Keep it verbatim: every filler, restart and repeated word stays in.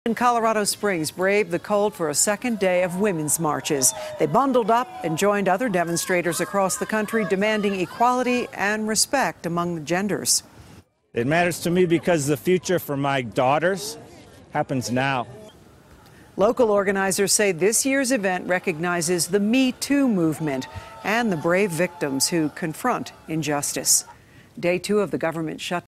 In Colorado Springs braved the cold for a second day of women's marches. They bundled up and joined other demonstrators across the country demanding equality and respect among the genders. It matters to me because the future for my daughters happens now. Local organizers say this year's event recognizes the Me Too movement and the brave victims who confront injustice. Day two of the government shutdown.